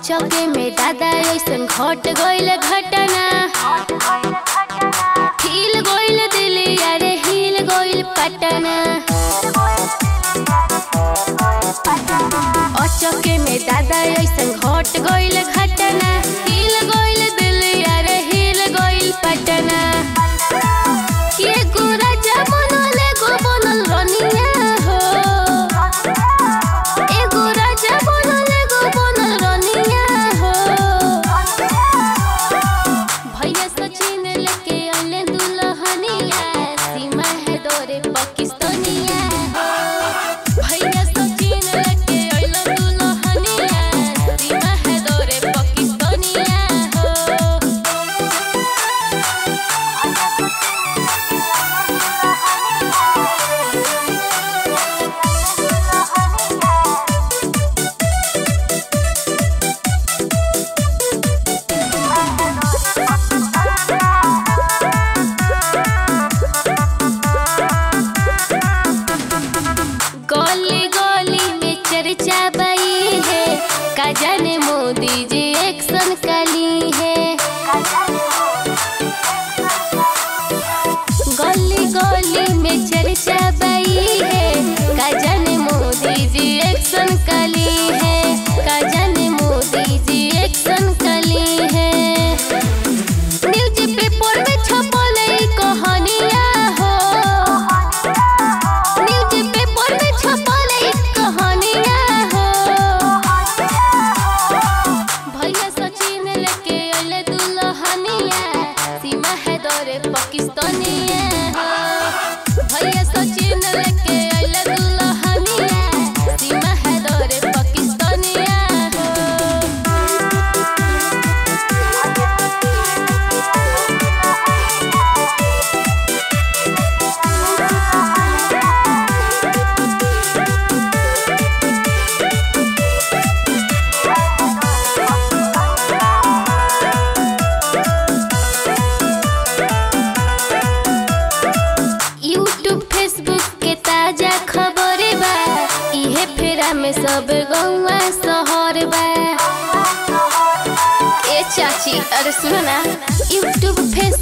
अचके में दादा ऐसन घट गइल घटना, हिल गइल दिल्ली अरे हिल गइल पटना। अचके में दादा ऐसन घट गइल घटना, हिल गइल दिल्ली अरे हिल गइल पटना। के गोरा जमनल गो बनल रनिया हो, ए गोरा जमनल गो बनल रनिया हो। भैया सचिन लेके अइले दुल्हनिया, सीमा है दौरे पाकिस्तानिया हो। भैया सचिन लेके अइले दुल्हनिया, सीमा है दौरे पाकिस्तानिया हो। गली गली में चर्चा बई है, का जाने मोदी जी एक्शन कली है। गली गली में चर्चा बई है, का जाने मोदी जी एक्शन कली है, का जाने मोदी जी एक्शन कली है। न्यूज पेपर में छपल कहानिया हो, न्यूज पेपर में छपल कहानिया हो। भैया सचिन लेके अइले दुल्हनिया, सीमा है दौरे पाकिस्तानिया हो। भैया सचिन लेके अइले दुल्हनिया, सीमा है दौरे पाकिस्तानिया हो। यूट्यूब फेसबुक के ताजा खबर बा, इहे फेरा में सब गौवा शहर बा। ए चाची अरे सुनो ना, यूट्यूब फेसबुक